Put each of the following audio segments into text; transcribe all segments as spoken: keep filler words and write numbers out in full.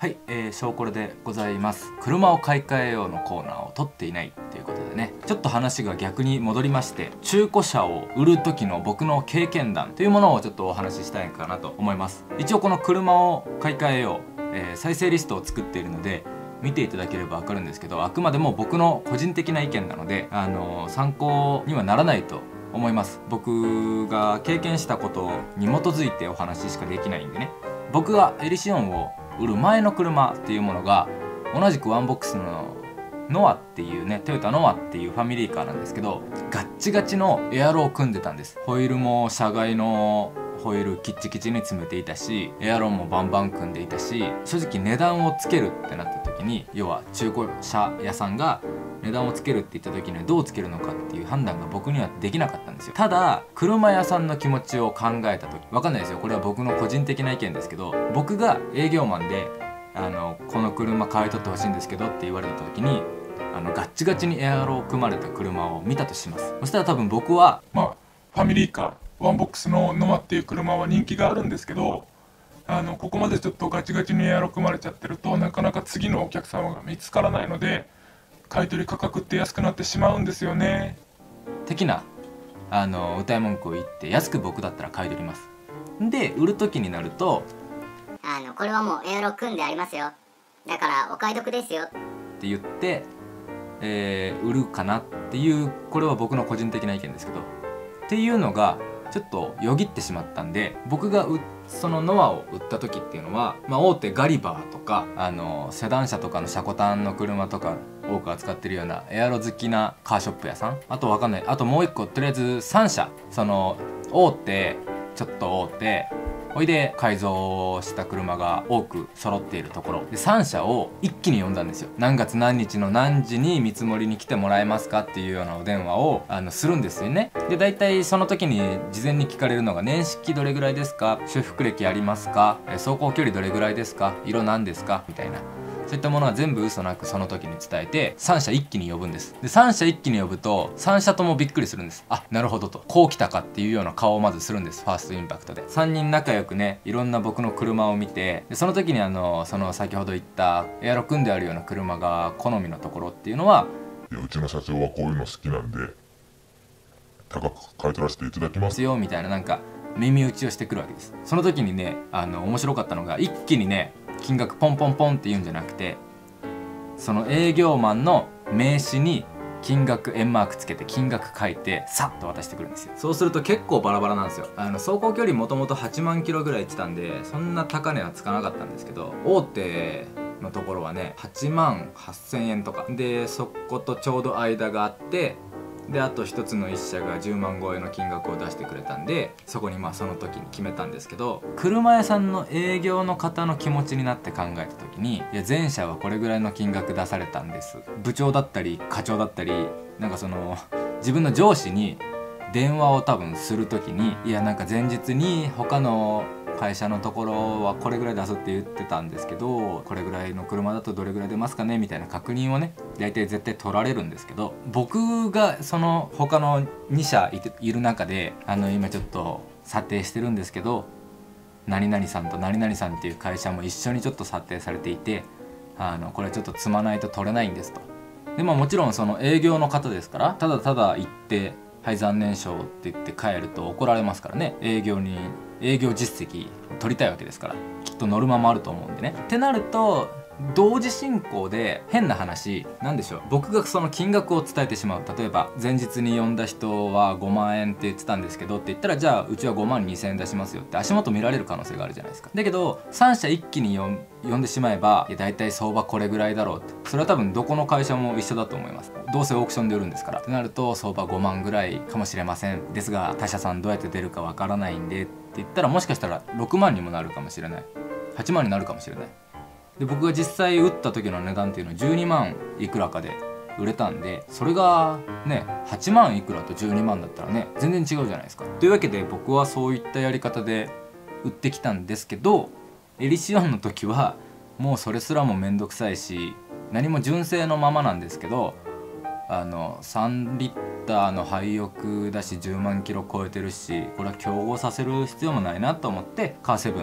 はい、えー、ショーコレでございます。車を買い替えようのコーナーを撮っていないということでね、ちょっと話が逆に戻りまして、中古車を売る時の僕の経験談というものをちょっとお話ししたいかなと思います。一応この車を買い替えよう、えー、再生リストを作っているので、見ていただければわかるんですけど、あくまでも僕の個人的な意見なので、あのー、参考にはならないと思います。僕が経験したことに基づいてお話しかできないんでね。僕がエリシオンを売る前の車っていうものが同じくワンボックスのノアっていうね、トヨタノアっていうファミリーカーなんですけど、ガッチガチのエアロを組んでたんです。ホイールも車外のホイールキッチキチに詰めていたし、エアロンもバンバン組んでいたし、正直値段をつけるってなった時に、要は中古車屋さんが値段をつけるって言った時にはどうつけるのかっていう判断が僕にはできなかったんですよ。ただ車屋さんの気持ちを考えた時、わかんないですよ、これは僕の個人的な意見ですけど、僕が営業マンであのこの車買い取ってほしいんですけどって言われた時に、あのガッチガチにエアロを組まれた車を見たとします。そしたら多分僕はまあファミリーカーワンボックスのノアっていう車は人気があるんですけど、あのここまでちょっとガチガチにエアロ組まれちゃってるとなかなか次のお客様が見つからないので、買取価格って安くなってしまうんですよね的なあの歌い文句を言って、安く僕だったら買い取ります。で売る時になると、 あのこれはもうエアロ組んでありますよ、だからお買い得ですよって言って、えー、売るかなっていう、これは僕の個人的な意見ですけど、っていうのがちょっとよぎってしまったんで、僕がうそのノアを売った時っていうのは、まあ、大手ガリバーとかあのセダン車とかのシャコタンの車とか多く扱ってるようなエアロ好きなカーショップ屋さん、あとわかんない、あともう一個とりあえずさん社、その大手、ちょっと大手ほいで改造した車が多く揃っているところでさん社を一気に呼んだんですよ。何月何日の何時に見積もりに来てもらえますかっていうようなお電話をあのするんですよね。で大体その時に事前に聞かれるのが、年式どれぐらいですか、修復歴ありますか、走行距離どれぐらいですか、色何ですかみたいな、そういったものは全部嘘なくその時に伝えてさん社一気に呼ぶんです。でさん社一気に呼ぶとさん社ともびっくりするんです。あ、なるほどと、こう来たかっていうような顔をまずするんです。ファーストインパクトでさんにん仲良くね、いろんな僕の車を見て、でその時にあのその先ほど言ったエアロ組んであるような車が好みのところっていうのは、 いやうちの社長はこういうの好きなんで高く買い取らせていただきますよみたいな、なんか耳打ちをしてくるわけです。その時にね、あの面白かったのが、一気にね金額ポンポンポンって言うんじゃなくて、その営業マンの名刺に金額円マークつけて金額書いてさっと渡してくるんですよ。そうすると結構バラバラなんですよ。あの走行距離もともとはちまんキロぐらい言ってたんで、そんな高値はつかなかったんですけど、大手のところはねはちまんはっせんえんとかで、そことちょうど間があって、であと一つの一社がじゅうまん超えの金額を出してくれたんで、そこにまあその時に決めたんですけど、車屋さんの営業の方の気持ちになって考えた時に、いや前社はこれぐらいの金額出されたんです、部長だったり課長だったり、なんかその自分の上司に電話を多分する時に、いやなんか前日に他の会社のところはこれぐらい出すって言ってたんですけど、これぐらいの車だとどれぐらい出ますかねみたいな確認をね大体絶対取られるんですけど、僕がその他のに社いている中で、あの今ちょっと査定してるんですけど、何々さんと何々さんっていう会社も一緒にちょっと査定されていて、あのこれちょっと積まないと取れないんですと。でももちろんその営業の方ですから、ただただ行ってはい残念賞って言って帰ると怒られますからね。営業に営業実績取りたいわけですから、きっとノルマもあると思うんでね。ってなると同時進行で変な話なんでしょう、僕がその金額を伝えてしまう。例えば前日に呼んだ人はごまんえんって言ってたんですけどって言ったら、じゃあうちはごまんにせんえん出しますよって足元見られる可能性があるじゃないですか。だけどさん社一気に呼ん呼んでしまえば、いや大体相場これぐらいだろうって、それは多分どこの会社も一緒だと思います。どうせオークションで売るんですから。ってなると相場ごまんぐらいかもしれません、ですが他社さんどうやって出るかわからないんでって言ったら、もしかしたらろくまんにもなるかもしれない、はちまんになるかもしれない。で僕が実際売った時の値段っていうのはじゅうにまんいくらかで売れたんで、それがねはちまんいくらとじゅうにまんだったらね全然違うじゃないですか。というわけで僕はそういったやり方で売ってきたんですけど、エリシオンの時はもうそれすらもめんどくさいし、何も純正のままなんですけど、あのさんリッターの廃屋だしじゅうまんキロ超えてるし、これは競合させる必要もないなと思ってカーセブン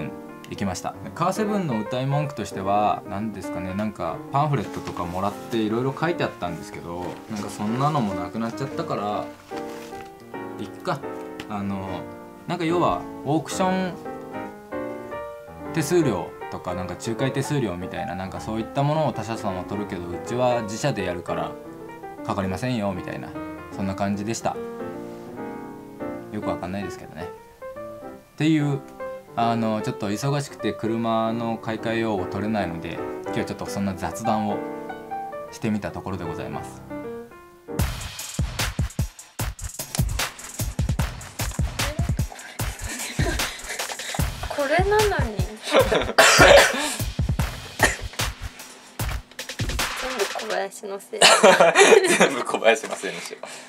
行きました。カーセブンの歌い文句としては何ですかね、なんかパンフレットとかもらっていろいろ書いてあったんですけど、なんかそんなのもなくなっちゃったからいっか。あのなんか要はオークション手数料とかなんか仲介手数料みたいな、なんかそういったものを他社さんは取るけどうちは自社でやるからかかりませんよみたいな、そんな感じでした。よくわかんないですけどね。っていうあのちょっと忙しくて車の買い替え用を取れないので、今日はちょっとそんな雑談をしてみたところでございます。 これなのに全部小林のせい全部小林のせいにしよう。